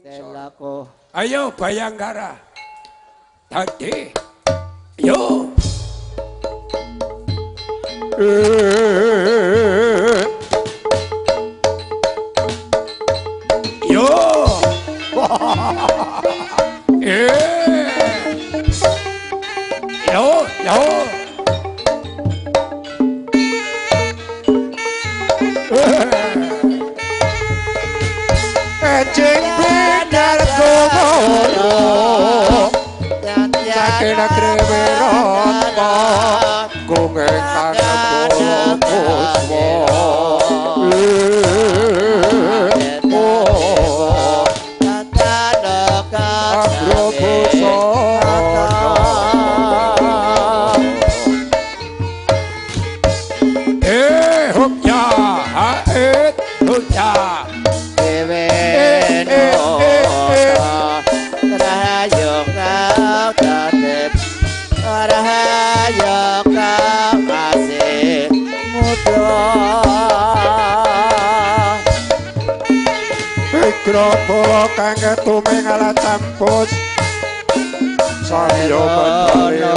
Telaku. Ayo Bayangkara. Tadi. Yo. Yo. Yo, yo. Jeng benar gomoro saking kreweroto kungeng kang pusmo Grobolo kang tumingal campus saya bener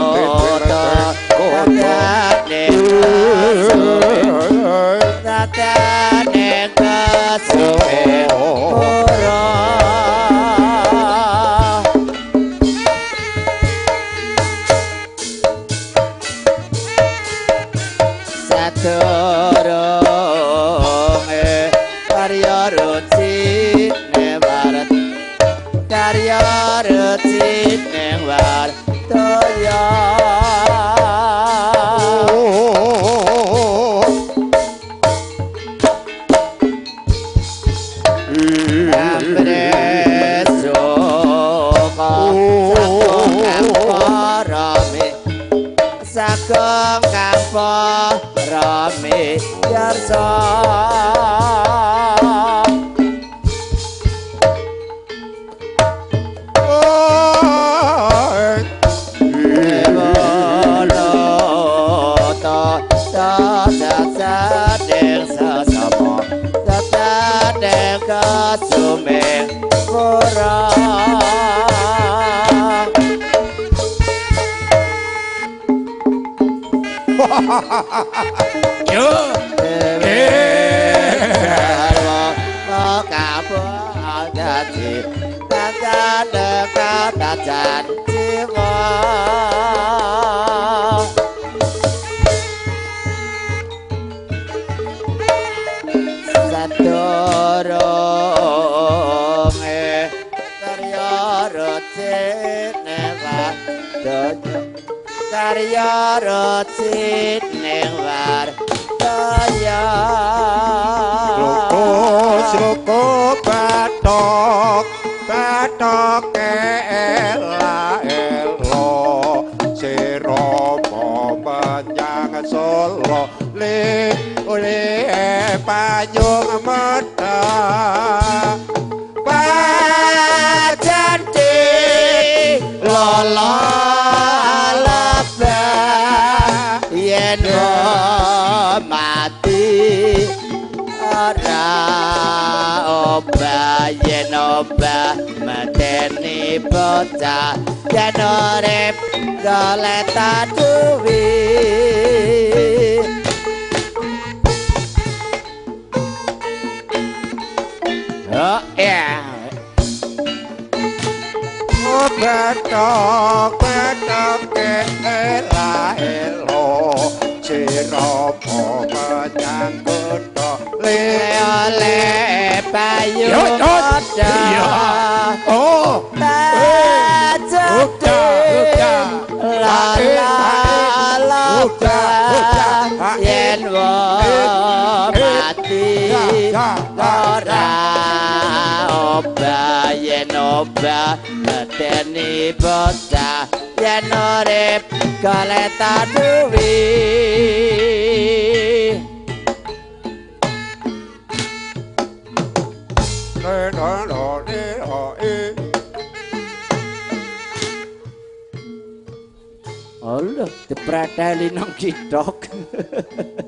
Allah, diprateli nang kidok.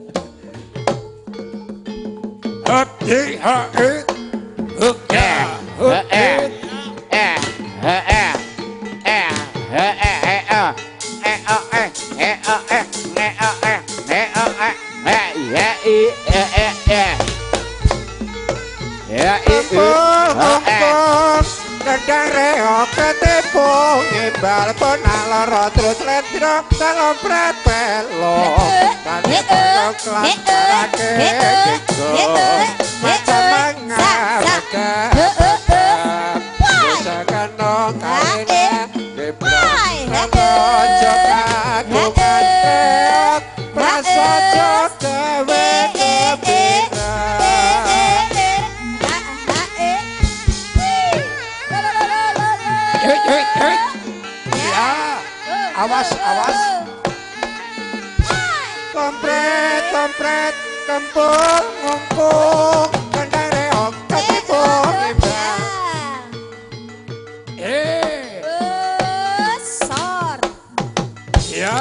Hati hati, hukya Kendang reok ketepung imbal ponang loro terus lendrok salam pret pelok tani pondok kelantarake kiko macam mangaraga bisa kanong karena dibrak ralojo kagungan reok prasojo kewe kebirak ya, awas, awas. Kompret, kompret, kempul, ngungkung, kendang reok, ketipung, imbang. Sor. Ya.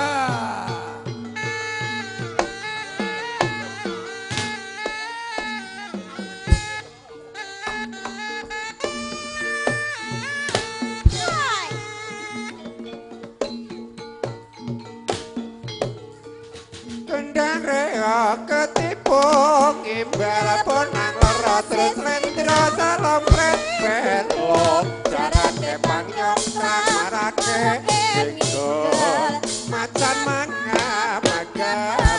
Kendang reok, ketipung, imbal ponang loro terus lendro salam pret pelok jaran kepang nyongkrang marake bingkol macan mangga maga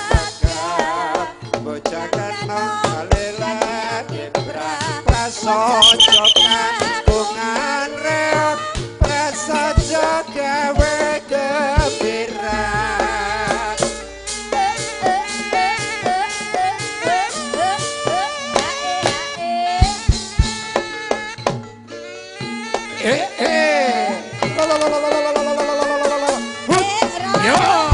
bocah kenong kalilan ibrak prasojo kagungan reok prasojo gawe gembira. Yo.